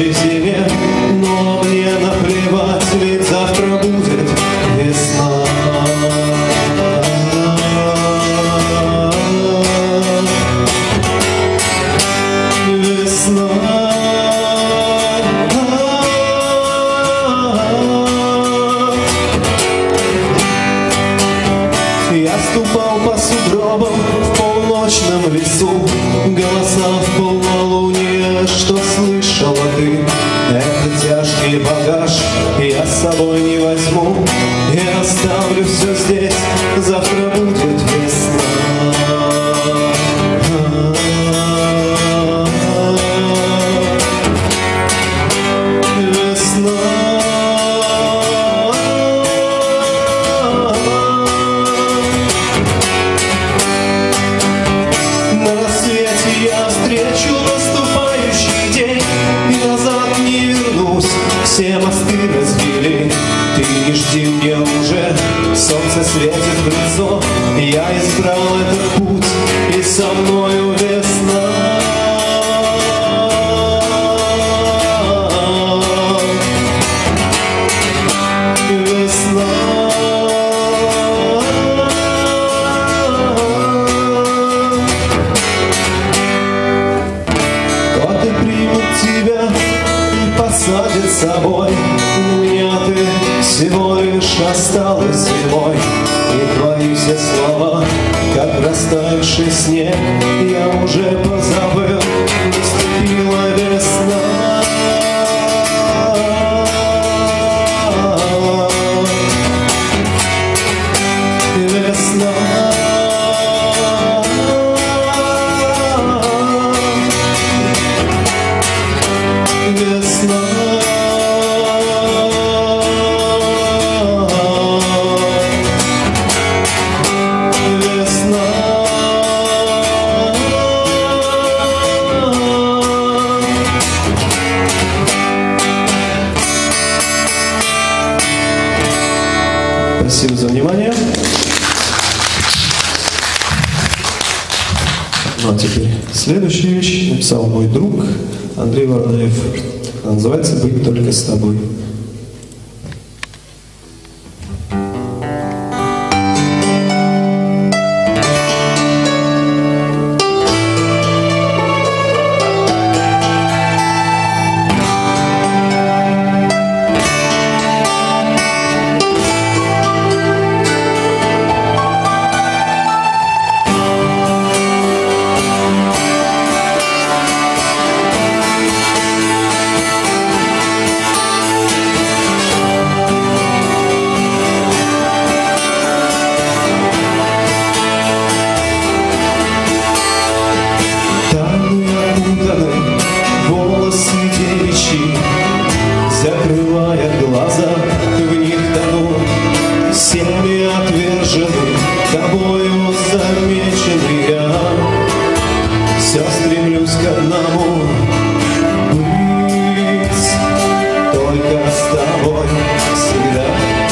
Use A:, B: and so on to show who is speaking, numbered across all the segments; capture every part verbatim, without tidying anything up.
A: следующей зиме. Но мне наплевать, ведь завтра будет весна. Весна. Я ступал по сугробам в полночном лесу. Голоса в полнолуние, что слышала ты. Это тяжкий багаж, я с собой не возьму. Я оставлю все здесь, завтра будет весна. Все мосты разбили, ты не жди мне уже. Солнце светит в лицо, я избрал этот путь, и со мною весна. Весна. Вот и примут тебя, посадит с собой. У меня ты всего лишь осталась зимой. И твои все слова, как растаявший снег, я уже позабыл. Наступила весна. Весна. Весна. Весна. Спасибо за внимание. Ну а теперь следующая вещь написал мой друг Андрей Вардаев. Она называется «Быть только с тобой». Закрывая глаза, в них тону, всеми отвержены, тобою замеченный я. Все стремлюсь к одному — быть только с тобой всегда.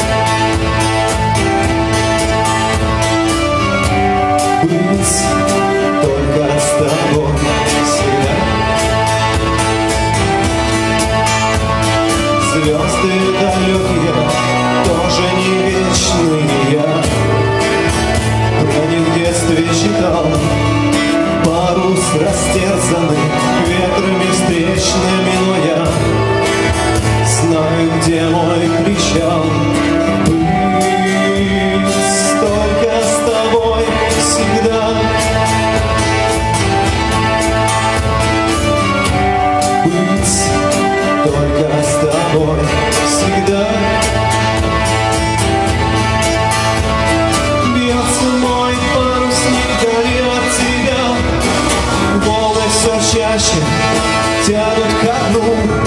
A: Быть только с тобой всегда. Звезды далекие тоже не вечные. Я про них в детстве читал. Парус растерзанный ветрами встречными, но я знаю, где мой причал. Быть только с тобой всегда. Быть только с тобой всегда. Бьется мой парусник вдали от тебя. Волны все чаще тянут ко дну.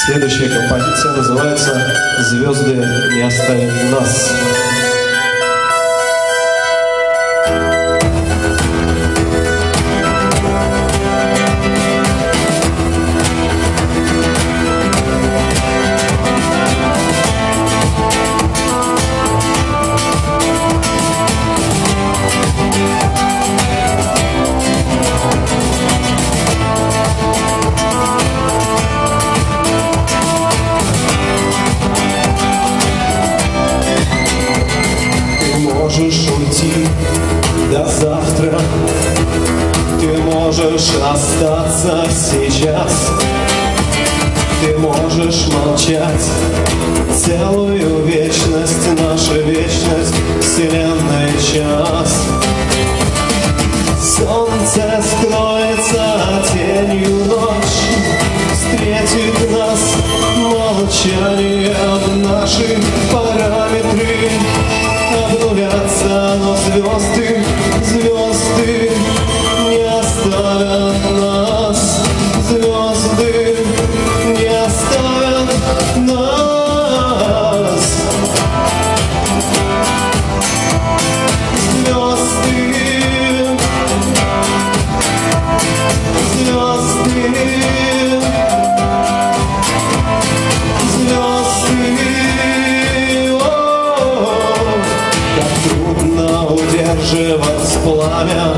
A: Следующая композиция называется «Звезды не оставят нас». Можешь уйти до завтра, ты можешь остаться сейчас, ты можешь молчать целую вечность, наша вечность, вселенная час. Солнце скроется тенью, ночь встретит нас, молчание в наши параметры. Обнулятся, но звезды, звезды не оставят нас. Звезды не оставят нас. Звезды, звезды, удерживать пламя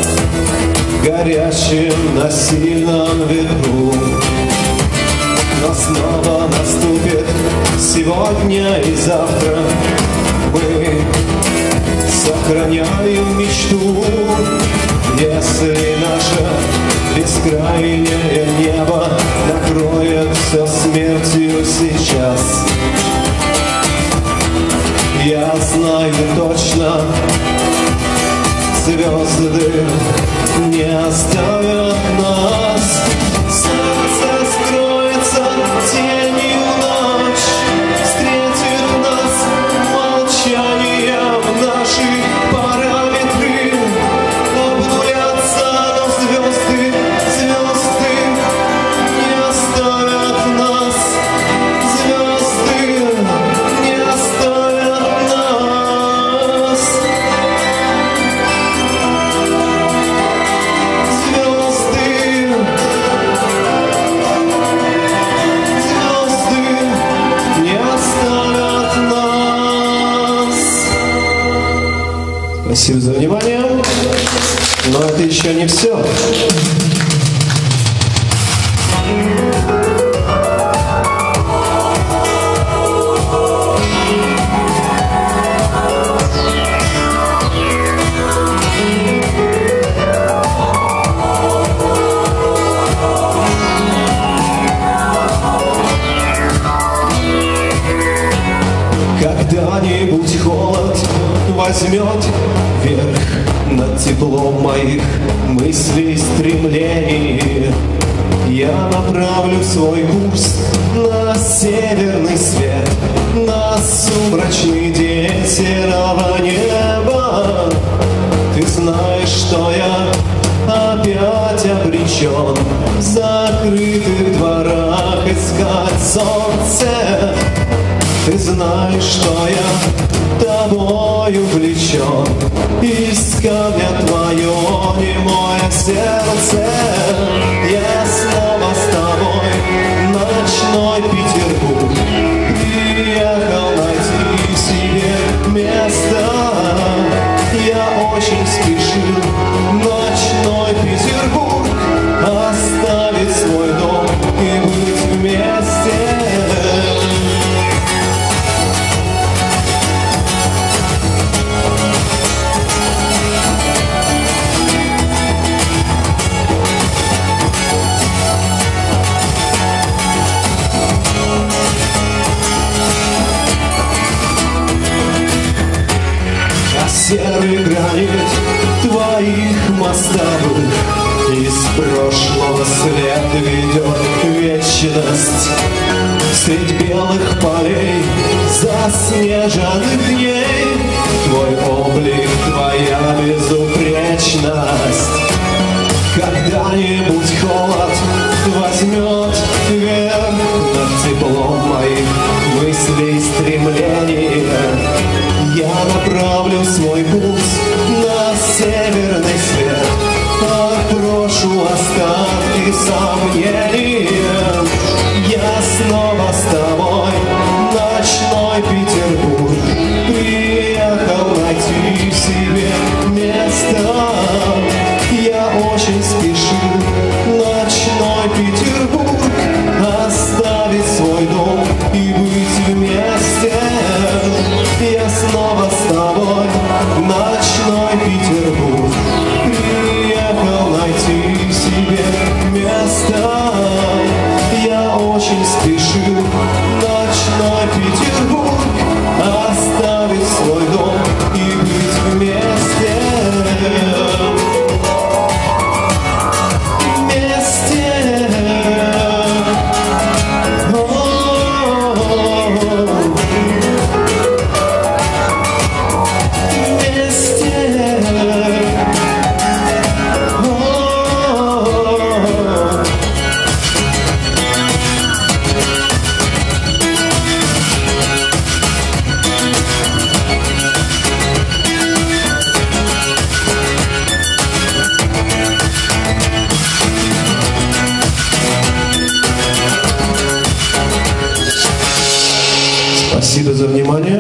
A: горящим на сильном ветру. Но снова наступит сегодня и завтра. Мы сохраняем мечту, если наше бескрайнее небо накроет все смертью сейчас. Я знаю точно, звезды не оставят нас. Солнце скроется тенью, ночь встретит нас, молчание в наши параметры. Обнулятся, но звезды, звезды не оставят нас. Звезды не оставят нас. Спасибо за внимание, но это еще не все. Когда-нибудь холод возьмет верх над теплом моих мыслей и стремлений. Я направлю свой курс на северный свет, на сумрачный день серого неба. Ты знаешь, что я опять обречен в закрытых дворах искать солнце. Ты знаешь, что я тобою влечен, из камня твое немое сердце. Я снова с тобой в ночной Петербург приехал найти себе место. Я очень спешил в ночной Петербург оставить свой дом и быть вместе. Серый гранит твоих мостовых из прошлого след ведет вечность. Средь белых полей заснеженных дней твой облик, твоя безупречность. Когда-нибудь холод возьмет верх над снова с тобой. Ночной Петербург, приехал найти себе место. Я очень спешу, ночной Петербург, оставить свой дом и быть вместе. Я снова с тобой, ночной Петербург, приехал найти себе место. Я очень спешу, ночной Петербург, оставить свой дом и быть вместе. Спасибо за внимание.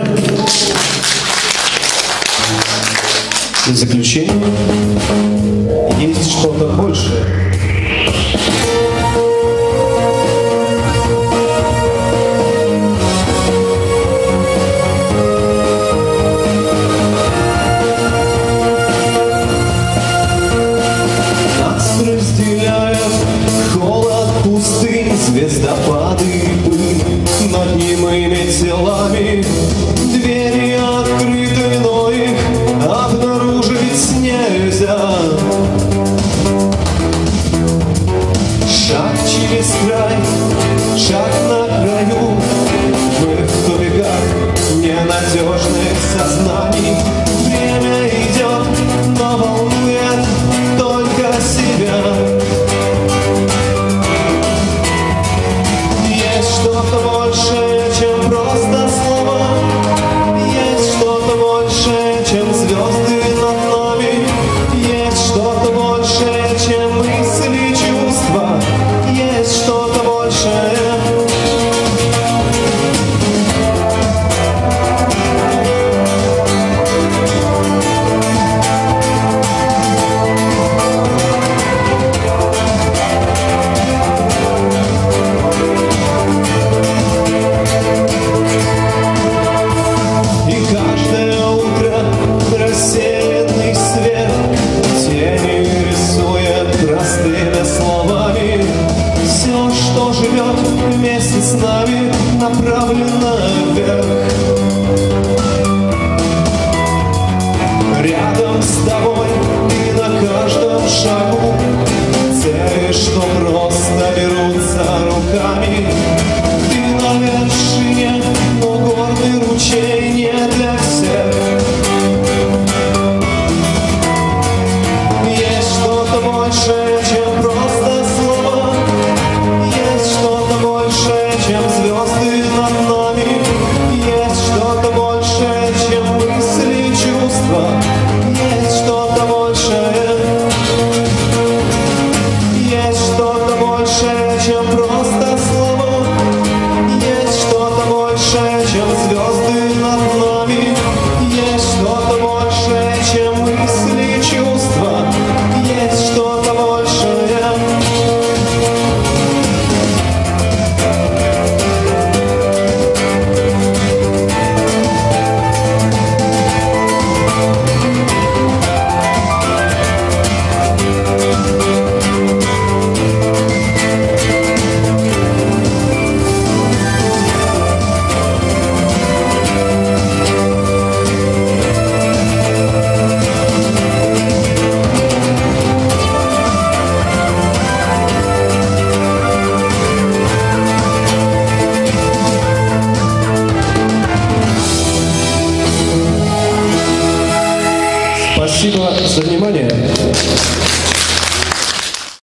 A: В заключение есть что-то большее. Нас разделяет холод пустынь, звездопады и пыль над немыми телами. Двери открыты, но их обнаружить нельзя. Шаг через край, шаг на краю, мы в тупиках ненадежных сознаний. Время идет, но волнует только себя. Есть что-то большее, чем просто слова. Есть что-то большее, чем звезды над нами. Есть что-то большее, чем мысли и чувства. Есть что-то большее. Вместе с нами направлено вверх. Рядом с тобой и на каждом шагу цели, что просто берутся руками. Ты на вершине, но горный ручей не для всех. Есть что-то большее, чем просто слова. Есть что-то большее, чем звезды над нами. Есть что-то большее, чем мысли и чувства. Есть что-то большее. Есть что-то большее, чем просто слова. Есть что-то большее, чем звезды над нами. Есть что-то большее, чем мысли и чувства. Есть что-то большее. Спасибо за внимание.